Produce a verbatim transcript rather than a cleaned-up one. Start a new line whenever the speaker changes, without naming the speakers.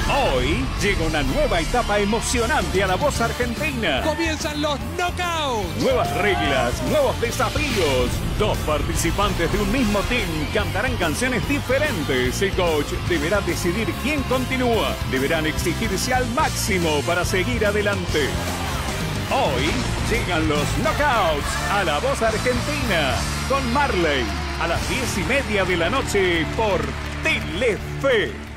Hoy llega una nueva etapa emocionante a La Voz Argentina.
Comienzan los knockouts.
Nuevas reglas, nuevos desafíos. Dos participantes de un mismo team cantarán canciones diferentes. El coach deberá decidir quién continúa. Deberán exigirse al máximo para seguir adelante. Hoy llegan los knockouts a La Voz Argentina con Marley a las diez y media de la noche por Telefe.